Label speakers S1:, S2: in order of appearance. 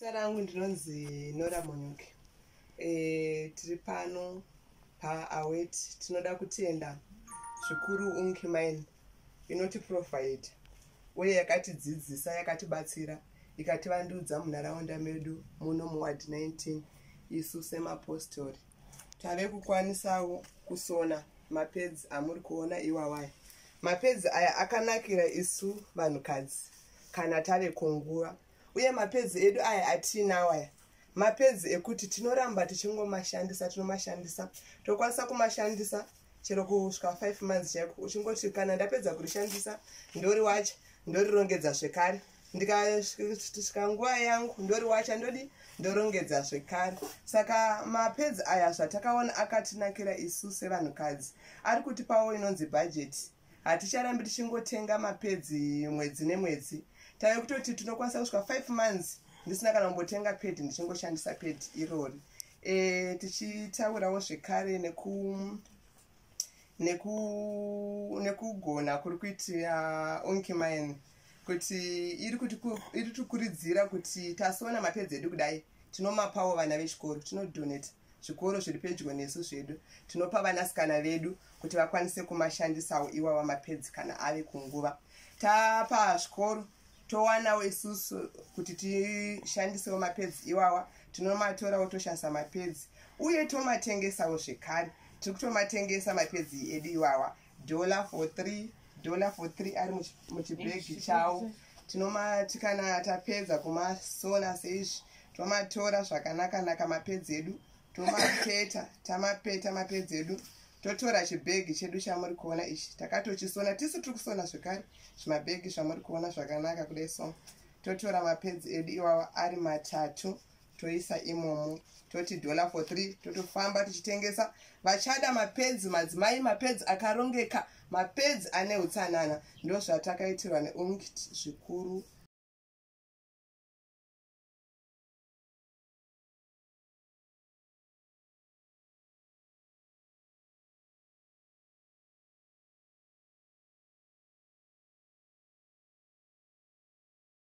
S1: Zita rangu ndinonzi Nora Munyuki. Tiri pano paAwet. Tinoda kutenda zvikuru Unki Mine inotiprovide uye yakatidzidzisa, yakatibatsira, ikativandudza munharaunda medu muno muward 19 isu semapostori. Tave kukwanisawo kusona mapedzi amuri kuona iwawaya. Mapedzi aya akanakira isu vanhukadzi kana tave kunguva. Uye mapedzi edu aya atinawo aya mapedzi ekuti tinoramba tichingomashandisa, tinomashandisa, tokwanisa kumashandisa chero kusvika 5 months chaiko. Uchingoti kana ndapedza kurishandisa ndoriwacha, ndorirongedza zvekare. Ndikasvika nguva yangu ndoriwacha, ndorongedza zvekare. Saka mapedzi aya zvatakaona akatinakira isu sevanhukadzi, ari kutipawo inonzi budget. Haticharambi tichingotenga mapedzi mwedzi nemwedzi. Tave kutoti tinokwanisa kusvika 5 months ndisina kana kumbotenga pedi, ndichingoshandisa pedi irori. Tichitaurawo zvekare nekugona kuri kuitira Unki Mine kuti iri tukuridzira kuti tasona mapedzi edu kudai tinomapawo vana vechikoro, tinodonate zvikoro zviri pedyo nesu zvedu, tinopa vanasikana vedu kuti vakwanise kumashandisawo iwawa mapedzi kana ave kunguva. Tapa zvikoro towanawo isusu kuti tishandisewo mapedzi iwawa, tinomatora toshandisa mapedzi uye tomatengesawo zvekare. Tiri kutomatengesa mapedzi edu iwawa $4 for 3 ari muchibhegi chawo. Tinomati kana tapedza kumasona seizvi tomatora zvakanaka mapedzi edu, tomapeta, tamapeta mapedzi edu, totora chibhegi chedu chamuri kuona ichi, takatochisona tisu tiri kusona zvekare zvimabhegi zvamuri kuona zvakanaka kudai so. Totora mapedzi edu iwawa ari matatu toisa imomo, toti $4 for 3, totofamba tichitengesa. Vachada mapedzi madzimai, mapedzi akarongeka, mapedzi ane utsanana, ndozvatakaitirwa neUnki zvikuru